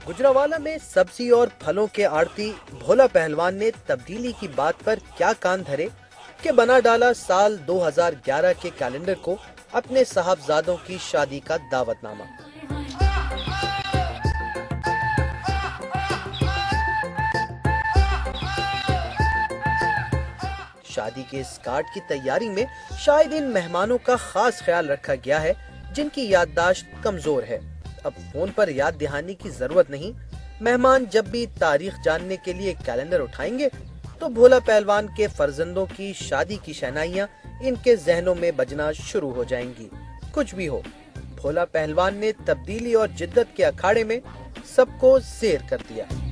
गुजरावाला में सब्जी और फलों के आड़ती भोला पहलवान ने तब्दीली की बात पर क्या कान धरे कि बना डाला साल 2011 के कैलेंडर को अपने साहबजादों की शादी का दावतनामा। शादी के इस कार्ड की तैयारी में शायद इन मेहमानों का खास ख्याल रखा गया है जिनकी याददाश्त कमजोर है। अब फोन पर याद दहानी की जरूरत नहीं। मेहमान जब भी तारीख जानने के लिए कैलेंडर उठाएंगे तो भोला पहलवान के फर्जंदों की शादी की शहनाइयां इनके जहनों में बजना शुरू हो जाएंगी। कुछ भी हो, भोला पहलवान ने तब्दीली और जिद्दत के अखाड़े में सबको ज़ेर कर दिया।